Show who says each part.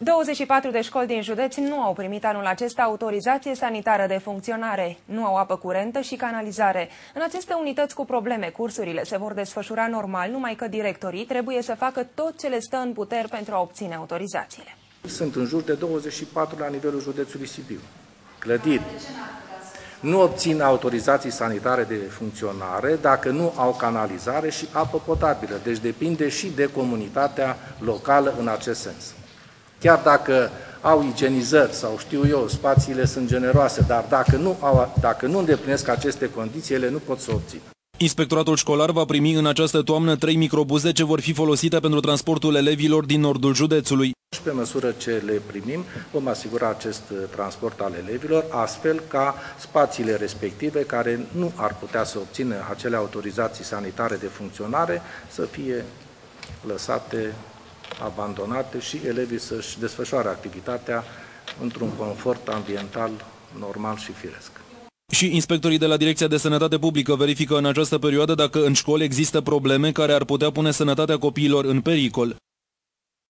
Speaker 1: 24 de școli din județ nu au primit anul acesta autorizație sanitară de funcționare, nu au apă curentă și canalizare. În aceste unități cu probleme, cursurile se vor desfășura normal, numai că directorii trebuie să facă tot ce le stă în puteri pentru a obține autorizațiile.
Speaker 2: Sunt în jur de 24 la nivelul județului Sibiu. Clădiri nu obțin autorizații sanitare de funcționare dacă nu au canalizare și apă potabilă. Deci depinde și de comunitatea locală în acest sens. Chiar dacă au igienizări sau știu eu, spațiile sunt generoase, dar dacă nu îndeplinesc aceste condiții, ele nu pot să obțină.
Speaker 3: Inspectoratul școlar va primi în această toamnă 3 microbuze ce vor fi folosite pentru transportul elevilor din nordul județului.
Speaker 2: Și pe măsură ce le primim, vom asigura acest transport al elevilor, astfel ca spațiile respective, care nu ar putea să obțină acele autorizații sanitare de funcționare, să fie lăsate abandonate și elevii să-și desfășoare activitatea într-un confort ambiental normal și firesc.
Speaker 3: Și inspectorii de la Direcția de Sănătate Publică verifică în această perioadă dacă în școli există probleme care ar putea pune sănătatea copiilor în pericol.